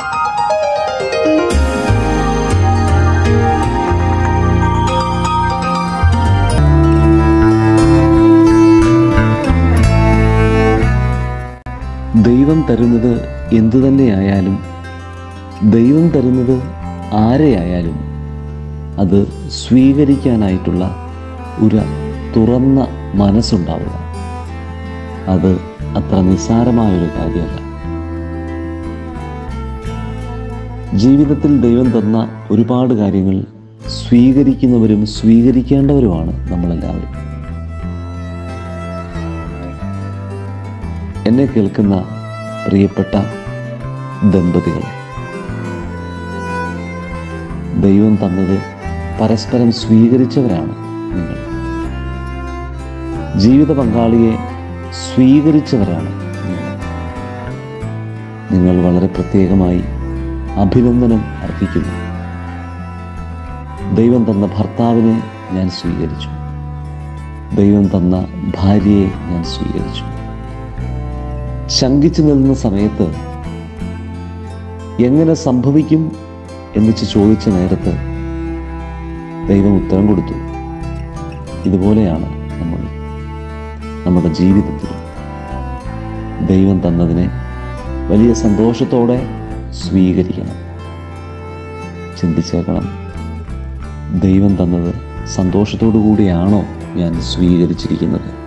ദൈവം തരുന്നത് എന്തു തന്നെയായാലും, ദൈവം തരുന്നത് ആരെയായാലും അത് സ്വീകരിക്കാനായിട്ടുള്ള ഒരു തുറന്ന മനസ്സുണ്ടാവുക, അത് അത്ര നിസ്സാരമായൊരു കാര്യമല്ല. ജീവിതത്തിൽ ദൈവം തന്ന ഒരുപാട് കാര്യങ്ങൾ സ്വീകരിക്കുന്നവരും സ്വീകരിക്കേണ്ടവരുമാണ് നമ്മളെല്ലാവരും. എന്നെ കേൾക്കുന്ന പ്രിയപ്പെട്ട ദമ്പതികളെ, ദൈവം തന്നത് പരസ്പരം സ്വീകരിച്ചവരാണ് നിങ്ങൾ. ജീവിത പങ്കാളിയെ സ്വീകരിച്ചവരാണ് നിങ്ങൾ. നിങ്ങൾ വളരെ പ്രത്യേകമായി അഭിനന്ദനം അർഹിക്കുന്നു. ദൈവം തന്ന ഭർത്താവിനെ ഞാൻ സ്വീകരിച്ചു. ദൈവം തന്ന ഭാര്യയെ ഞാൻ സ്വീകരിച്ചു. ശങ്കിച്ചു നിൽക്കുന്ന സമയത്ത് എങ്ങനെ സംഭവിക്കും എന്ന് ചോദിച്ച നേരത്ത് ദൈവം ഉത്തരം കൊടുത്തു. ഇതുപോലെയാണ് നമ്മൾ നമ്മുടെ ജീവിതത്തിൽ ദൈവം തന്നതിനെ വലിയ സന്തോഷത്തോടെ സ്വീകരിക്കണം. ചിന്തിച്ചേക്കണം, ദൈവം തന്നത് സന്തോഷത്തോടു കൂടിയാണോ ഞാൻ സ്വീകരിച്ചിരിക്കുന്നത്?